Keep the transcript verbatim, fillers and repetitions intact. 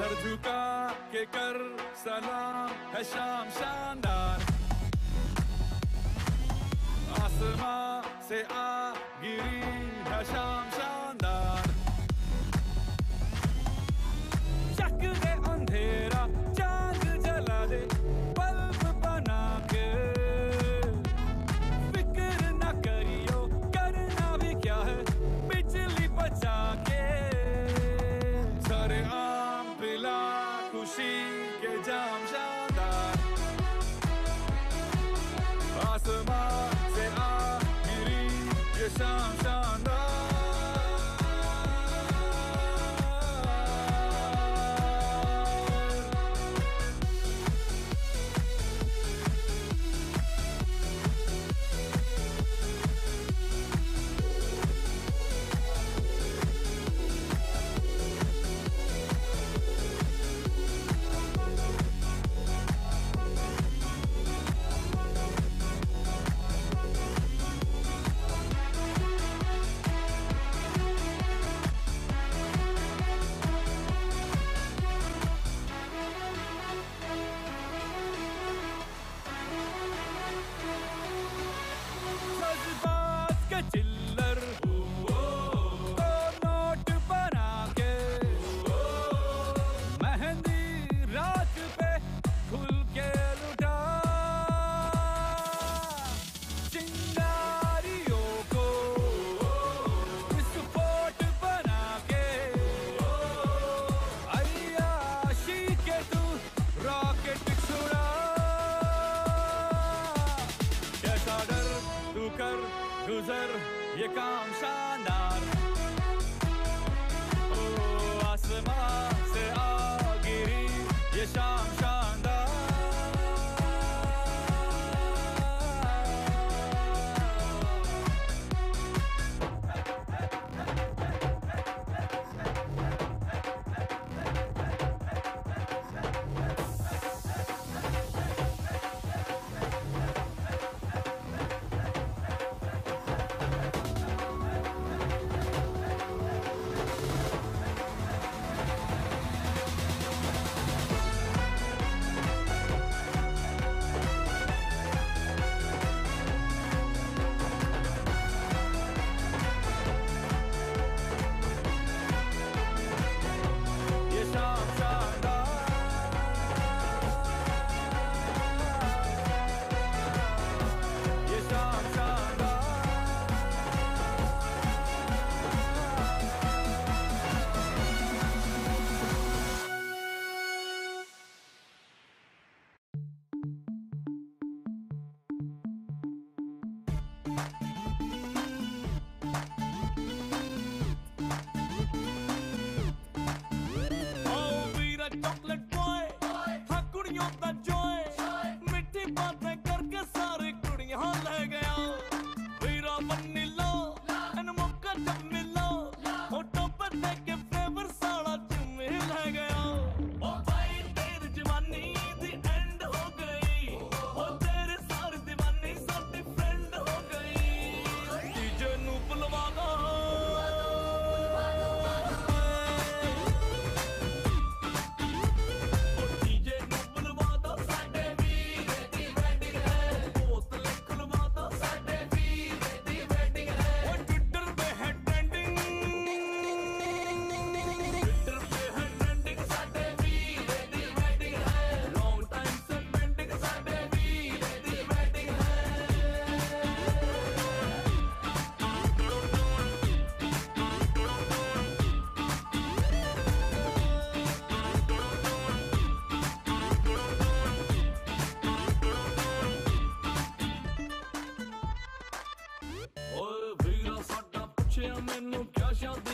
Sir झुका के कर सलाम है शाम शानदार, आसमां से आ गिरी है शाम शानदार। शक दे अंधेरा चांद जला दे बल्ब बना के, फिक्र न करियो करना भी क्या है बिजली बचा के। सारे आम पिला खुशी के जाम शानदार, आसमां से आ गिरी ये शाम शानदार। चिल्लर तो नोट बना के, मेहंदी रात पे खुल के लुटा, चिंगारियों को विस्फोट बना के, अय्याशी के तू रॉकेट छुड़ा। कैसा डर तू कर गुजर ये काम शानदार, ओ आसमां से आ गिरी ये शाम शानदार। ਓਏ ਵੀਰਾ ਸਾਡਾ ਪੁੱਛਿਆ ਮੈਨੂੰ ਕਿਆ ਸ਼ਾਦੀ